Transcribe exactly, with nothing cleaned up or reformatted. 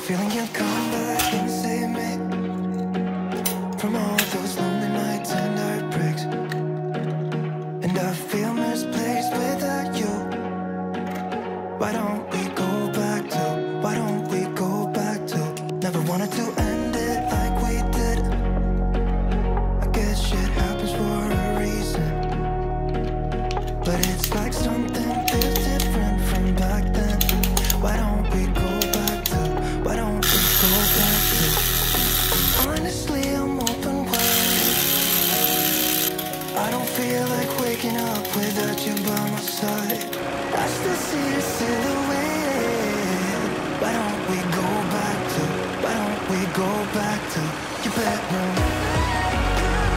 feeling you'll come back and save me from all those lonely nights and heartbreaks. And I feel misplaced without you. Why don't we go back to, why don't we go back to never wanted to end it like we did. I guess shit happens for a reason, but it's like something feels different from back then. Why don't we go back to, why don't we go back to honestly, I'm open wide. I don't feel like waking up without you by my side. I still see your silhouette. Why don't we go back to, why don't we go back to your bedroom?